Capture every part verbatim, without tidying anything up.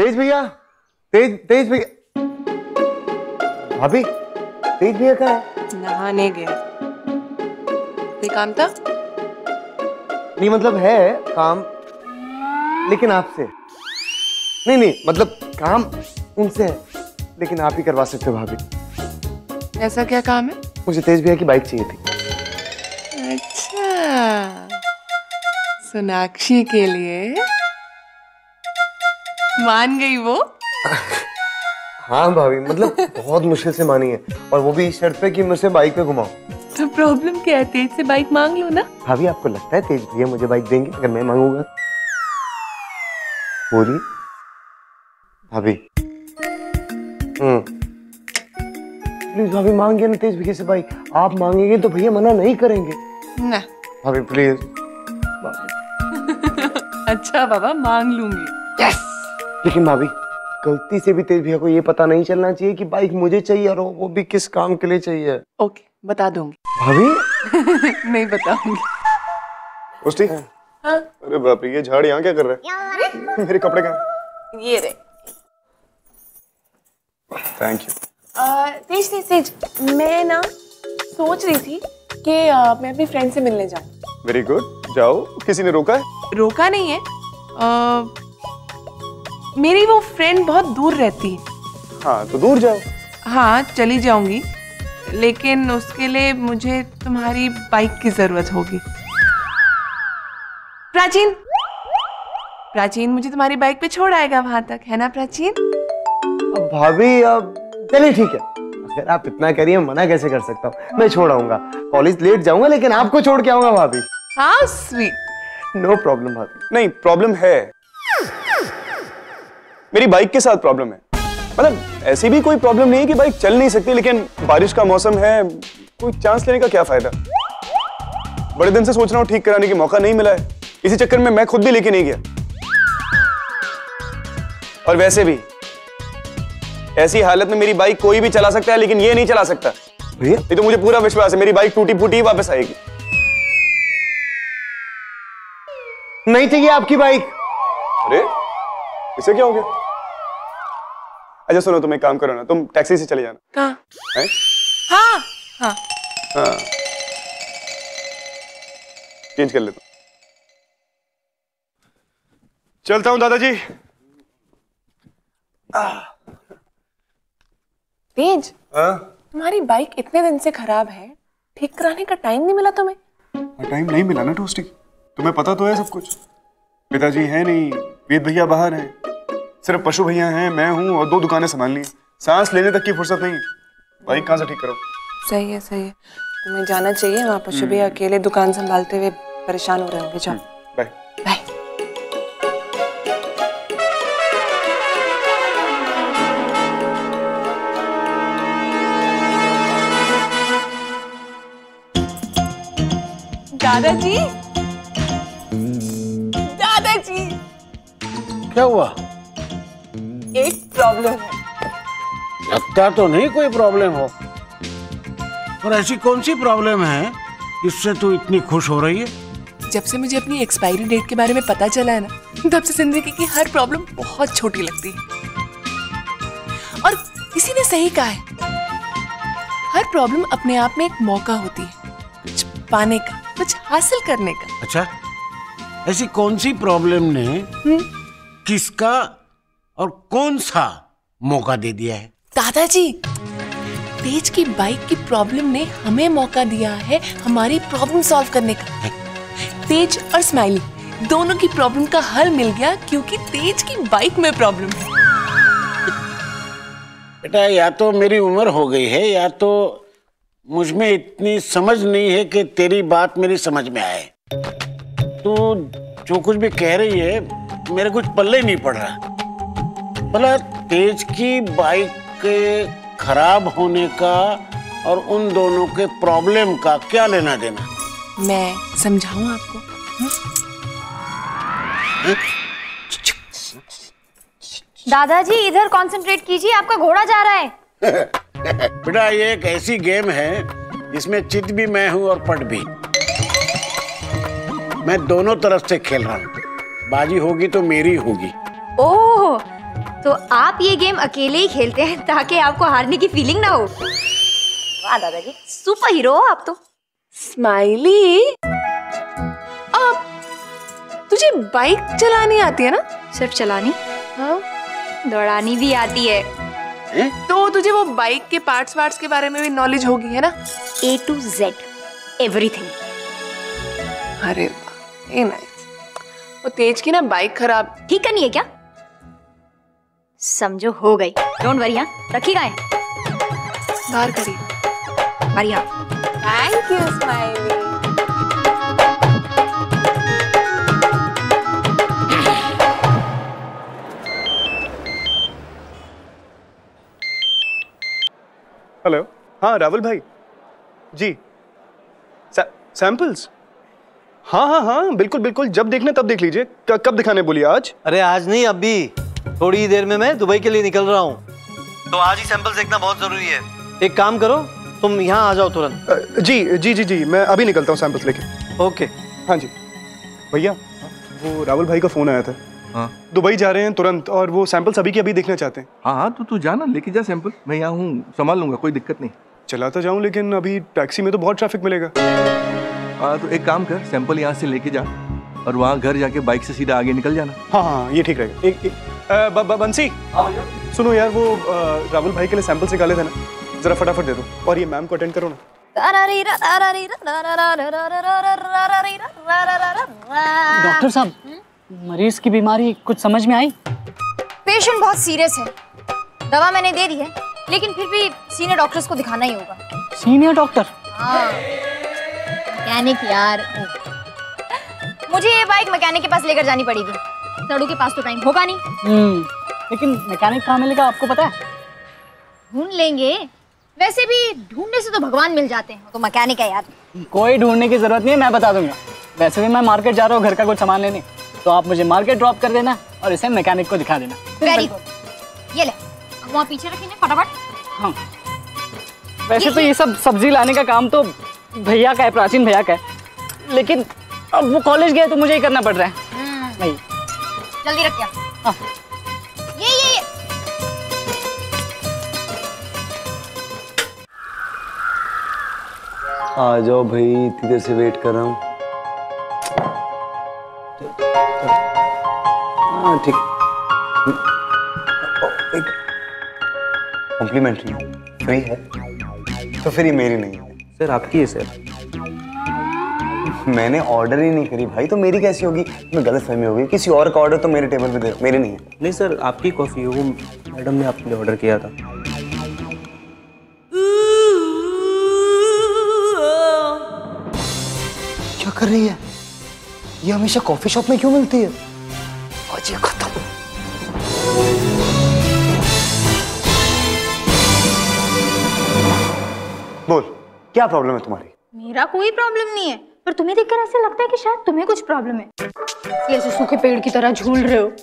तेज भैया, तेज तेज भैया, भाभी, तेज भैया कहाँ है? नहाने गया। कोई काम था? नहीं मतलब है काम, लेकिन आपसे नहीं। नहीं मतलब काम उनसे है, लेकिन आप ही करवा सकते हो भाभी। ऐसा क्या काम है? मुझे तेज भैया की बाइक चाहिए थी। अच्छा, सोनाक्षी के लिए मान गई वो? हाँ भाभी, मतलब बहुत मुश्किल से मानी है, और वो भी इस शर्त पे कि मैं उसे बाइक पे घुमाऊं। तो प्रॉब्लम क्या है? तेज से बाइक मांग लो ना। भाभी आपको लगता है तेज भैया मुझे बाइक देंगे अगर मैं मांगूंगा? बोलिए भाभी। हम्म प्लीज भाभी, मांगिए ना तेज भैया से बाइक। आप मांगेंगे तो भैया मना नहीं करेंगे ना। भाभी प्लीज। अच्छा बाबा, मांग लूंगी। यस। लेकिन भाभी, गलती से भी तेज भैया को ये पता नहीं चलना चाहिए कि बाइक मुझे चाहिए, और वो भी किस काम के लिए चाहिए। ओके, बता दूंगी। भाभी नहीं बताऊंगी। टोस्टी। हाँ? अरे बाप रे, ये झाड़ यहाँ क्या कर रहा है? मेरे कपड़े कहाँ? ये रे। Thank you. तेज तेज तेज, मैं ना सोच रही थी कि आ, मैं अपनी फ्रेंड से मिलने जाऊं। वेरी गुड, जाओ। किसी ने रोका है? रोका नहीं है। आ, मेरी वो फ्रेंड बहुत दूर रहती है। हाँ तो दूर जाओ। हाँ चली जाऊंगी, लेकिन उसके लिए मुझे तुम्हारी बाइक की जरूरत होगी। प्राचीन, प्राचीन मुझे तुम्हारी बाइक पे छोड़ आएगा वहां तक, है ना प्राचीन? अब भाभी, अब चलिए ठीक है, अगर आप इतना कह रही हैं मना कैसे कर सकता हूँ। मैं छोड़ आऊंगा, कॉलेज लेट जाऊंगा लेकिन आपको छोड़ के आऊंगा भाभी। हाँ स्वीट। नो प्रॉब्लम भाभी। नहीं प्रॉब्लम है, मेरी बाइक के साथ प्रॉब्लम है। मतलब ऐसी भी कोई प्रॉब्लम नहीं है कि बाइक चल नहीं सकती, लेकिन बारिश का मौसम है, कोई चांस लेने का क्या फायदा। बड़े दिन से सोच रहा हूँ, ठीक कराने की मौका नहीं मिला है, इसी चक्कर में मैं खुद भी लेके नहीं गया। और वैसे भी ऐसी हालत में मेरी बाइक कोई भी चला सकता है, लेकिन ये नहीं चला सकता। भैया ये तो मुझे पूरा विश्वास है, मेरी बाइक टूटी फूटी ही वापस आएगी। नहीं चाहिए आपकी बाइक। अरे इसे क्या हो गया? अच्छा सुनो, तुम एक काम करो ना, तुम टैक्सी से चले जाना। कहाँ? हैं? हाँ हाँ हाँ, चेंज कर लेता हूं। चलता हूं दादाजी। तेज, हाँ? तुम्हारी बाइक इतने दिन से खराब है, ठीक कराने का टाइम नहीं मिला तुम्हें? टाइम नहीं मिला ना टोस्टी, तुम्हें पता तो है सब कुछ। पिताजी है नहीं, वेद भैया बाहर हैं, सिर्फ पशु भैया हैं, मैं हूँ, और दो दुकानें संभालनी है। सांस लेने तक की फुर्सत नहीं। बाइक कहाँ से ठीक करो? सही है सही है, तुम्हें जाना चाहिए वहाँ। पशु भैया अकेले दुकान संभालते हुए परेशान हो रहे होंगे। जाओ। Bye bye. दादाजी, दादाजी, क्या हुआ? एक प्रॉब्लम है। लगता तो नहीं कोई प्रॉब्लम हो, और ऐसी कौन सी प्रॉब्लम है जिससे तू इतनी खुश हो रही है? जब से मुझे अपनी एक्सपायरी डेट के बारे में पता चला है ना, तब से जिंदगी की हर प्रॉब्लम बहुत छोटी लगती है। और किसी ने सही कहा है, हर प्रॉब्लम अपने आप में एक मौका होती है कुछ पाने का, कुछ हासिल करने का। अच्छा, ऐसी कौन सी प्रॉब्लम ने हुँ? किसका और कौन सा मौका दे दिया है? दादाजी, तेज की बाइक की प्रॉब्लम ने हमें मौका दिया है हमारी प्रॉब्लम सॉल्व करने का। तेज और स्माइली दोनों की प्रॉब्लम का हल मिल गया, क्योंकि तेज की बाइक में प्रॉब्लम है। बेटा, या तो मेरी उम्र हो गई है, या तो मुझ में इतनी समझ नहीं है कि तेरी बात मेरी समझ में आए। तू जो कुछ भी कह रही है मेरे कुछ पल्ले नहीं पड़ रहा। भला तेज की बाइक के खराब होने का और उन दोनों के प्रॉब्लम का क्या लेना देना? मैं समझाऊं आपको? दादाजी इधर कंसंट्रेट कीजिए, आपका घोड़ा जा रहा है। बेटा, ये एक ऐसी गेम है जिसमें चित भी मैं हूं और पट भी। मैं दोनों तरफ से खेल रहा हूं, बाजी होगी तो मेरी होगी। ओह, तो आप ये गेम अकेले ही खेलते हैं ताकि आपको हारने की फीलिंग ना हो। वाह दादाजी, सुपर हीरो हो आप तो। स्माइली, अब तुझे बाइक चलानी आती है ना? सिर्फ चलानी? हाँ, दौड़ानी भी आती है। ए? तो तुझे वो बाइक के पार्ट्स वार्ट्स के बारे में भी नॉलेज होगी है ना? A to Z everything. अरे वाह, नाइस। वो तेज की ना बाइक खराब ठीक करनी है क्या? समझो हो गई। डोंट वरी, हाँ रखिएगा है बाहर करी। बढ़िया, थैंक यू स्माइली। हेलो, हाँ रावल भाई जी। सैंपल्स? हाँ हाँ हाँ बिल्कुल बिल्कुल, जब देखने तब देख लीजिए। कब दिखाने बोलिए? आज? अरे आज नहीं, अभी थोड़ी ही देर में मैं दुबई के लिए निकल रहा हूँ, तो आज ही सैंपल्स देखना बहुत जरूरी है। एक काम करो, तुम यहाँ आ जाओ तुरंत। जी जी जी जी, मैं अभी निकलता हूँ सैंपल्स लेके। ओके। हाँ जी भैया, वो रावल भाई का फोन आया था। हाँ। दुबई जा रहे हैं तुरंत और वो सैंपल्स अभी के अभी देखना चाहते हैं। हाँ हाँ, तो तू जाना, लेके जा सैंपल, मैं यहाँ हूँ, संभाल लूंगा, कोई दिक्कत नहीं। चलाता जाऊँ, लेकिन अभी टैक्सी में तो बहुत ट्रैफिक मिलेगा। हाँ तो एक काम कर, सैंपल यहाँ से लेके जा और वहाँ घर जाके बाइक से सीधा आगे निकल जाना। हाँ हाँ ये ठीक रहेगा। एक, एक आ, ब, ब, बंसी, सुनो यार, वो आ, रावल भाई के लिए सैंपल्स निकाले थे ना, जरा फटाफट दे दो। और ये मैम को अटेंड करो ना। डॉक्टर साहब, मरीज की बीमारी कुछ समझ में आई? पेशेंट बहुत सीरियस है, दवा मैंने दे दी है, लेकिन फिर भी सीनियर डॉक्टर्स को दिखाना ही होगा। Senior doctor? हाँ, मैकेनिक यार। मुझे ये बाइक मैकेनिक के पास लेकर जानी पड़ेगी, सड़ू के पास तो टाइम होगा नहीं। हम्म, लेकिन मैकेनिक कहाँ मिलेगा आपको पता है? ढूंढ लेंगे, वैसे भी ढूंढने से तो भगवान मिल जाते हैं, तो मैकेनिक है यार। कोई ढूंढने की जरूरत नहीं है, मैं बता दूंगा। वैसे भी मैं मार्केट जा रहा हूँ घर का कुछ सामान लेने, तो आप मुझे मार्केट ड्रॉप कर देना और इसे मैकेनिक को दिखा देना। वेरी गुड, ये ले, अब वहाँ पीछे रखिए फटाफट। हाँ, वैसे तो ये सब सब्जी लाने का काम तो भैया का है, प्राचीन भैया का है, लेकिन अब वो कॉलेज गए तो मुझे ही करना पड़ रहा है। नहीं, जल्दी रखिए। हाँ, ये ये ये आ जाओ भाई, इतनी देर से वेट कर रहा हूँ। हाँ ठीक, कॉम्प्लीमेंट्री फ्री है तो फिर ये मेरी नहीं है। सर आपकी है सर। मैंने ऑर्डर ही नहीं करी भाई, तो मेरी कैसी होगी? मैं गलत फहमी होगी, किसी और का ऑर्डर तो मेरे टेबल पे दे, मेरी नहीं है। नहीं सर, आपकी कॉफी है, वो मैडम ने आपके लिए ऑर्डर किया था। क्या कर रही है ये? हमेशा कॉफी शॉप में क्यों मिलती है? आज ये खत्म। बोल, क्या प्रॉब्लम है तुम्हारी? मेरा कोई प्रॉब्लम नहीं है, पर तुम्हें देखकर ऐसे लगता है कि शायद तुम्हें कुछ प्रॉब्लम है। ये ऐसे सूखे पेड़ की तरह झूल रहे हो।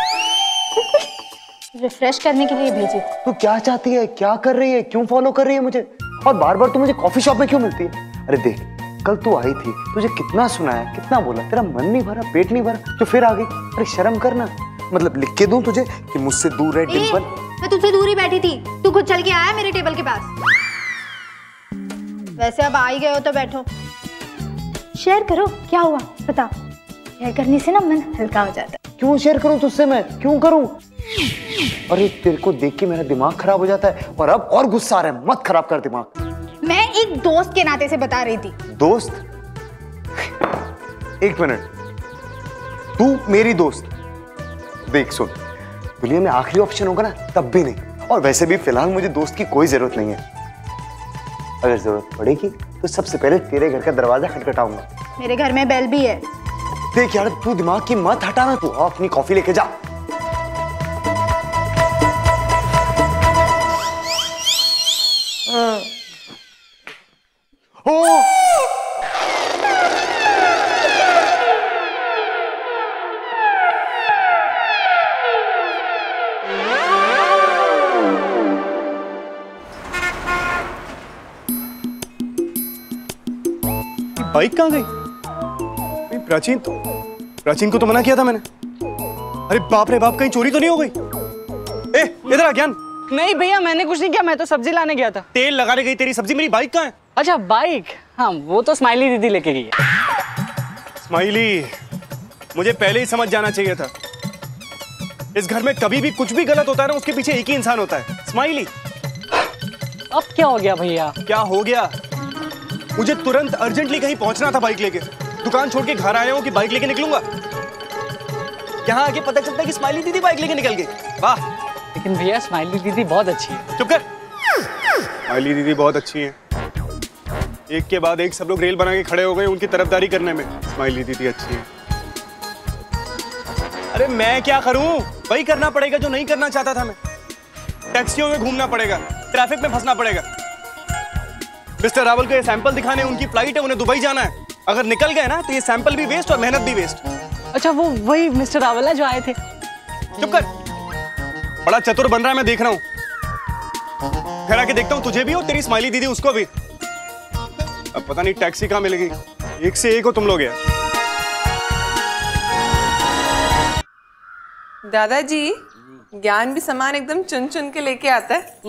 रिफ्रेश करने के लिए भेजी। तू क्या चाहती है, क्या कर रही है, क्यों फॉलो कर रही है मुझे, और बार बार तू मुझे कॉफी शॉप में क्यों मिलती है? अरे देख, कल तू आई थी, तुझे कितना सुनाया, कितना बोला, तेरा मन नहीं भरा, पेट नहीं भरा, तो फिर आ गई। अरे शर्म करना। मतलब लिख के दूं तुझे कि मुझसे दूर रहे डिंपल? मैं तुझसे दूर ही बैठी थी, तू खुद चल के आया मेरे टेबल के पास। वैसे अब आ ही गए हो तो बैठो, शेयर करो क्या हुआ बताओ। शेयर करने से ना मन हल्का हो जाता है। क्यों शेयर करूं तुझसे, मैं क्यों करूं? अरे तेरे को देख के मेरा दिमाग खराब हो जाता है, और अब और गुस्सा आ रहा है। मत खराब कर दिमाग। मैं एक दोस्त के नाते से बता रही थी। दोस्त? एक मिनट, तू मेरी दोस्त? देख सुन, दुनिया में आखिरी ऑप्शन होगा ना तब भी नहीं, और वैसे भी फिलहाल मुझे दोस्त की कोई जरूरत नहीं है। अगर जरूरत पड़ेगी तो सबसे पहले तेरे घर का दरवाजा खटखटाऊंगा। मेरे घर में बेल भी है। देख यार, तू दिमाग की मत हटाना, तू अपनी कॉफी लेके जा। ओ! बाइक कहाँ गई? प्राचीन तो प्राचीन को तो मना किया था मैंने। अरे बाप रे बाप, कहीं चोरी तो नहीं हो गई? इधर आ ज्ञान। नहीं भैया, मैंने कुछ नहीं किया, मैं तो सब्जी लाने गया था। तेल लगाने गई तेरी सब्जी, मेरी बाइक कहाँ है? अच्छा बाइक, हाँ वो तो स्माइली दीदी लेके गई है। स्माइली, मुझे पहले ही समझ जाना चाहिए था। इस घर में कभी भी कुछ भी गलत होता है ना, उसके पीछे एक ही इंसान होता है, स्माइली। अब क्या हो गया भैया? क्या हो गया? मुझे तुरंत अर्जेंटली कहीं पहुंचना था बाइक लेके। दुकान छोड़ के घर आया हूं कि बाइक लेके निकलूंगा। यहाँ आके पता चलता है कि स्माइली दीदी बाइक लेके निकल गई। वाह। लेकिन भैया स्माइली दीदी बहुत अच्छी है। चुप कर। स्माइली दीदी बहुत अच्छी है। एक के बाद एक सब लोग रेल बना के खड़े हो गए उनकी तरफदारी करने में। स्माइली दीदी अच्छी है। अरे मैं क्या करूं? वही करना पड़ेगा जो नहीं करना चाहता था मैं। टैक्सियों में घूमना पड़ेगा, ट्रैफिक में फंसना पड़ेगा। मिस्टर रावल को ये सैंपल दिखाने, उनकी फ्लाइट है, उन्हें दुबई जाना है। अगर निकल गए ना तो ये सैंपल भी वेस्ट और मेहनत भी वेस्ट। अच्छा वो वही मिस्टर रावल है जो आए थे? चुप कर। बड़ा चतुर बन रहा है, मैं देख रहा हूं। घर आके देखता हूं तुझे भी और तेरी स्माइली दीदी उसको भी। अब पता नहीं टैक्सी कहां मिलेगी। एक से एक हो तुम लोग यार। दादाजी, ज्ञान भी सामान एकदम चुन चुन के लेके आता है।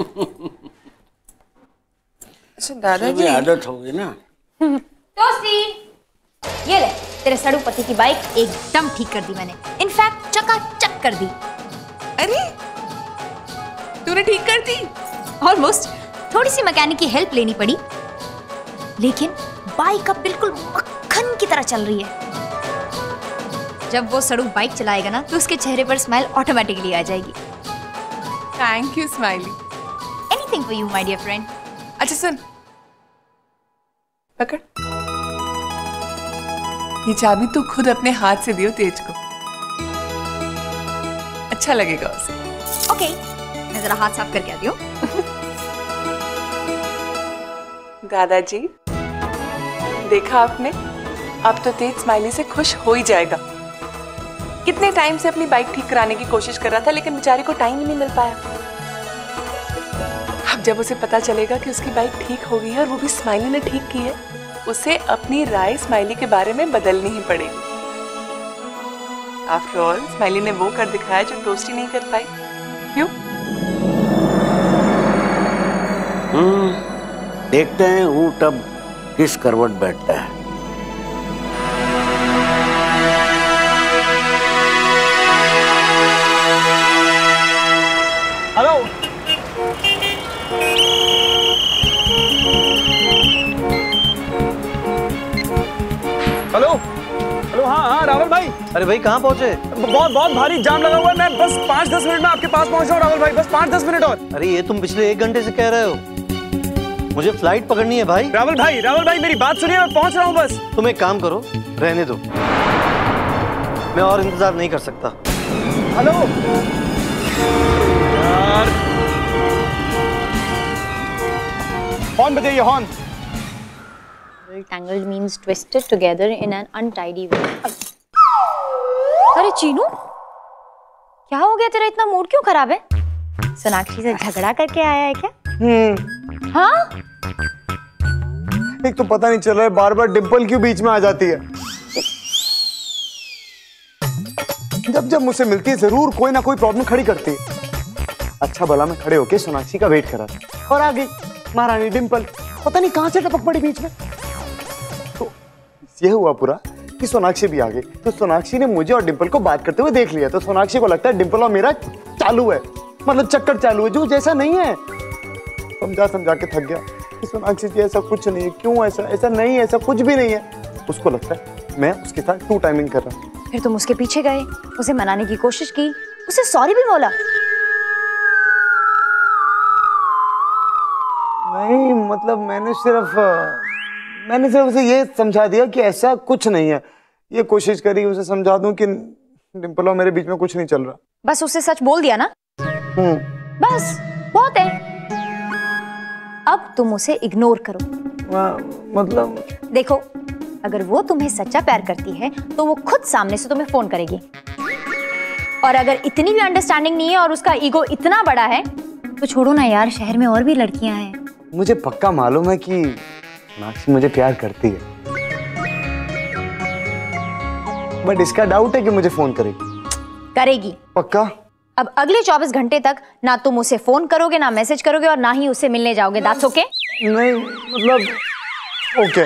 अच्छा दादाजी, आदत हो गई ना। टोस्टी, ये ले तेरे सड़ू पति की बाइक एकदम ठीक कर दी मैंने। इनफैक्ट चकाचक कर दी। अरे तूने ठीक कर दी? ऑलमोस्ट। थोड़ी सी मैकेनिक की हेल्प लेनी पड़ी, लेकिन बाइक अब बिल्कुल मक्खन की तरह चल रही है। जब वो सड़ू बाइक चलाएगा ना तो उसके चेहरे पर स्माइल ऑटोमेटिकली आ जाएगी। Thank you smiley. Anything for you my dear friend. अच्छा सुन, पकड़ ये चाबी। तू खुद अपने हाथ से दियो तेज को, अच्छा लगेगा उसे। ओके, मैं जरा हाथ साफ करके आती हूँ। दादाजी, देखा आपने, अब तो तेज स्माइली से खुश हो ही जाएगा। कितने टाइम से अपनी बाइक ठीक कराने की कोशिश कर रहा था, लेकिन बेचारे को टाइम ही नहीं मिल पाया। अब जब उसे पता चलेगा कि उसकी बाइक ठीक हो गई है और वो भी स्माइली ने ठीक की है, उसे अपनी राय स्माइली के बारे में बदलनी ही पड़ेगी। आफ्टर ऑल स्माइली ने वो कर दिखाया जो टोस्टी नहीं कर पाई। क्यों? हम्म, देखते हैं ऊंट अब किस करवट बैठता है। हेलो। Hello hello. हाँ हाँ रावल भाई। अरे भाई कहाँ पहुँचे? बहुत बहुत भारी जाम लगा हुआ है। मैं बस पाँच दस मिनट में आपके पास पहुँच रहा हूँ रावल भाई, बस पाँच दस मिनट और। अरे ये तुम पिछले एक घंटे से कह रहे हो। मुझे फ्लाइट पकड़नी है भाई। रावल भाई रावल भाई मेरी बात सुनिए, मैं पहुँच रहा हूँ बस। तुम एक काम करो, रहने दो, मैं और इंतजार नहीं कर सकता। हेलो यार, हॉर्न बजाइए, horn. Tangled means twisted together in an untidy way. अरे चीनू, क्या हो गया तेरा? इतना मूड क्यों खराब है? सोनाक्षी से झगड़ा करके आया है क्या? हम्म। हाँ? एक तो पता नहीं चल रहा है बार बार डिम्पल क्यों बीच में आ जाती है। जब जब मुझसे मिलती है जरूर कोई ना कोई प्रॉब्लम खड़ी करती है। अच्छा भला मैं खड़े होके सोनाक्षी का वेट करा था और आ गई महारानी डिम्पल, पता नहीं कहां से टपक पड़ी बीच में। तो ये हुआ पूरा कि सोनाक्षी भी आ गई। तो सोनाक्षी ने मुझे और डिम्पल को बात करते हुए देख लिया, तो सोनाक्षी को लगता है डिम्पल और मेरा चालू है, मतलब चक्कर चालू है, जो जैसा नहीं है। समझा समझा के थक गया कि सोनाक्षी जी ऐसा कुछ नहीं है, क्यों ऐसा ऐसा नहीं है, ऐसा कुछ भी नहीं है। उसको लगता है मैं उसके साथ टू टाइमिंग कर रहा हूँ। फिर तुम उसके पीछे गए, उसे मनाने की कोशिश की, उसे सॉरी भी बोला? नहीं मतलब मैंने सिर्फ मैंने सिर्फ उसे ये समझा दिया कि ऐसा कुछ नहीं है। ये कोशिश करी उसे समझा दूं कि डिम्पल और मेरे बीच में कुछ नहीं चल रहा। बस उसे सच बोल दिया ना? हम्म। बस बहुत है। अब तुम उसे इग्नोर करो। आ, मतलब देखो, अगर वो तुम्हें सच्चा प्यार करती है तो वो खुद सामने से तुम्हें फोन करेगी, और अगर इतनी भी अंडरस्टैंडिंग नहीं है और उसका ईगो इतना बड़ा है तो छोड़ो ना यार, शहर में और भी लड़कियां हैं। मुझे पक्का मालूम है कि सोनाक्षी मुझे प्यार करती है, बट इसका डाउट है कि मुझे फोन करेगी। करेगी। पक्का? अब अगले चौबीस घंटे तक ना तुम उसे फोन करोगे, ना मैसेज करोगे और ना ही उसे मिलने जाओगे। That's okay? नहीं मतलब ओके,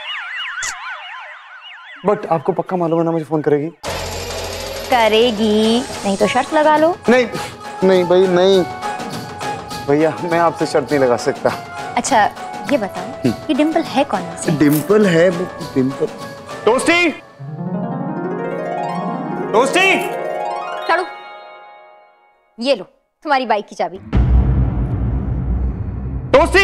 बट आपको पक्का मालूम है ना मुझे फोन करेगी? करेगी, नहीं तो शर्त लगा लो। नहीं नहीं भाई नहीं, भैया मैं आपसे शर्त नहीं लगा सकता। अच्छा ये बताओ कि डिम्पल है कौन सी? डिम्पल है डिम्पल। टोस्टी, टोस्टी, चलो ये लो तुम्हारी बाइक की चाबी। टोस्टी,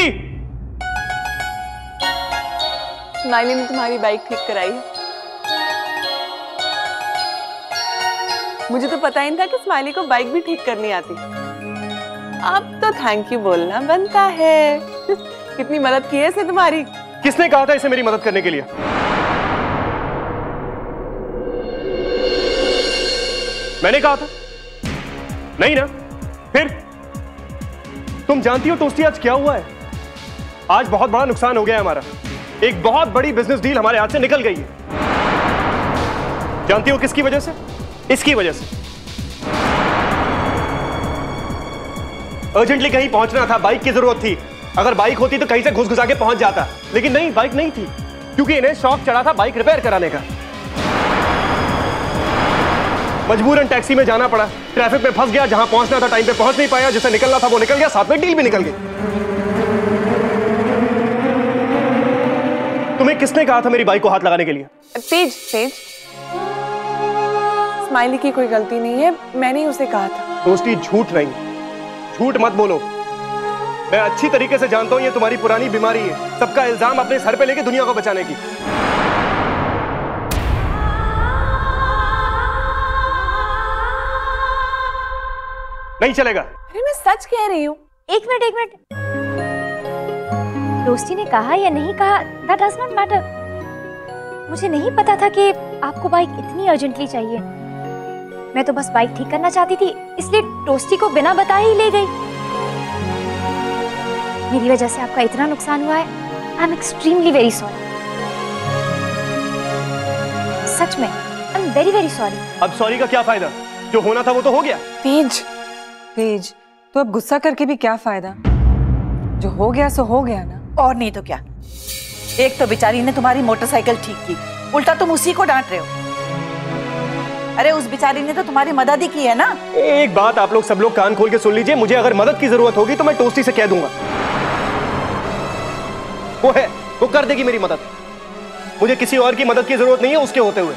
स्माइली ने तुम्हारी बाइक ठीक कराई है। मुझे तो पता ही नहीं था कि स्माइली को बाइक भी ठीक करनी आती। अब तो थैंक यू बोलना बनता है। कितनी मदद की है इसने तुम्हारी। किसने कहा था इसे मेरी मदद करने के लिए? मैंने कहा था? नहीं ना? फिर तुम जानती हो टोस्टी आज क्या हुआ है? आज बहुत बड़ा नुकसान हो गया है हमारा। एक बहुत बड़ी बिजनेस डील हमारे हाथ से निकल गई है। जानती हो किसकी वजह से? इसकी वजह से। अर्जेंटली कहीं पहुंचना था, बाइक की जरूरत थी। अगर बाइक होती तो कहीं से घुस घुसा के पहुंच जाता, लेकिन नहीं, बाइक नहीं थी क्योंकि इन्हें शौक चढ़ा था बाइक रिपेयर कराने का। मजबूरन टैक्सी में जाना पड़ा, ट्रैफिक में फंस गया, जहां पहुंचना था टाइम पे पहुंच नहीं पाया, जिसे निकलना था वो निकल गया, साथ में डील भी निकल गई। तुम्हें किसने कहा था मेरी बाइक को हाथ लगाने के लिए? तेज, तेज, स्माइली की कोई गलती नहीं है, मैंने ही उसे कहा था। टोस्टी झूठ नहीं, झूठ मत बोलो। मैं अच्छी तरीके से जानता हूं ये तुम्हारी पुरानी बीमारी है, सबका इल्जाम अपने सर पे लेके दुनिया को बचाने की। नहीं चलेगा। अरे मैं सच कह रही हूँ। एक मिनट एक मिनट, टोस्टी ने कहा या नहीं कहा दैट डज नॉट मैटर। मुझे नहीं पता था कि आपको बाइक इतनी अर्जेंटली चाहिए। मैं तो बस बाइक ठीक करना चाहती थी, इसलिए टोस्टी को बिना बताए ही ले गई। मेरी वजह से आपका इतना नुकसान हुआ है। I am extremely very sorry. सच में I am very very sorry. अब सॉरी का क्या फायदा? जो होना था वो तो हो गया। तेज, तेज, तो अब गुस्सा करके भी क्या फायदा? जो हो गया सो हो गया ना। और नहीं तो क्या। एक तो बेचारी ने तुम्हारी मोटरसाइकिल ठीक की, उल्टा तुम उसी को डांट रहे हो। अरे उस बेचारी ने तो तुम्हारी मदद ही की है ना। एक बात आप लोग सब लोग कान खोल के सुन लीजिए, मुझे अगर मदद की जरूरत होगी तो मैं टोस्टी से कह दूंगा। वो है, वो कर देगी मेरी मदद। मुझे किसी और की मदद की जरूरत नहीं है उसके होते हुए।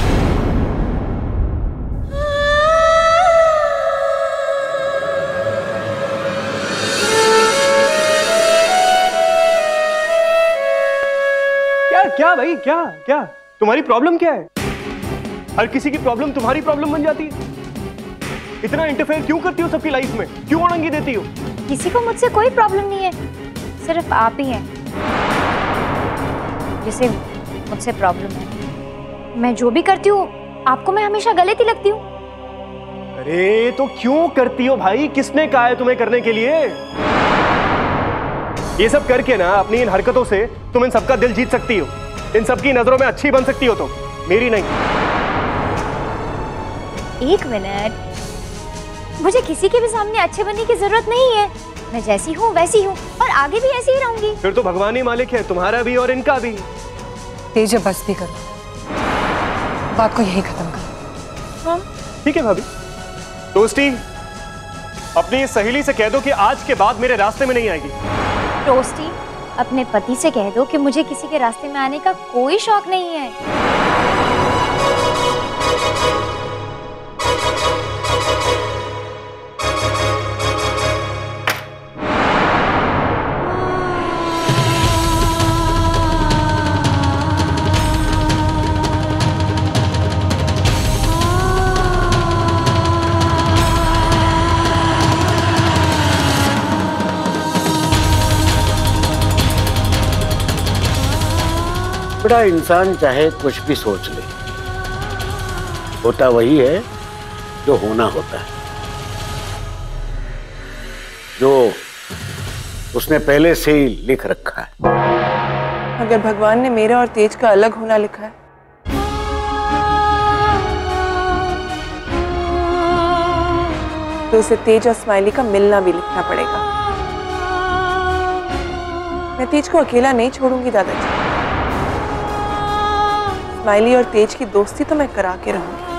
क्या क्या भाई, क्या क्या तुम्हारी प्रॉब्लम क्या है? हर किसी की प्रॉब्लम तुम्हारी प्रॉब्लम बन जाती है। इतना इंटरफेयर क्यों करती हो सबकी लाइफ में? क्यों अड़ंगी देती हो? किसी को मुझसे कोई प्रॉब्लम नहीं है, सिर्फ आप ही हैं जिसे मुझसे प्रॉब्लम है। मैं जो भी करती हूँ आपको मैं हमेशा गलत ही लगती हूँ। अरे तो क्यों करती हो भाई? किसने कहा है तुम्हें करने के लिए? ये सब करके ना अपनी इन हरकतों से तुम इन सबका दिल जीत सकती हो, इन सबकी नजरों में अच्छी बन सकती हो, तो मेरी नहीं। एक मिनट, मुझे किसी के भी सामने अच्छे बनने की जरूरत नहीं है। मैं जैसी हूँ वैसी हूँ और आगे भी ऐसी ही रहूंगी। फिर तो भगवान ही मालिक है, तुम्हारा भी और इनका भी। तेज बस भी करो, बात को यही खत्म करो। हाँ ठीक है भाभी। टोस्टी, अपनी सहेली से कह दो कि आज के बाद मेरे रास्ते में नहीं आएगी। टोस्टी, अपने पति से कह दो कि मुझे किसी के रास्ते में आने का कोई शौक नहीं है। बड़ा इंसान चाहे कुछ भी सोच ले, होता वही है जो होना होता है, जो उसने पहले से ही लिख रखा है। अगर भगवान ने मेरा और तेज का अलग होना लिखा है तो उसे तेज और स्माइली का मिलना भी लिखना पड़ेगा। मैं तेज को अकेला नहीं छोड़ूंगी दादाजी। स्माइली और तेज की दोस्ती तो मैं करा के रहूंगी।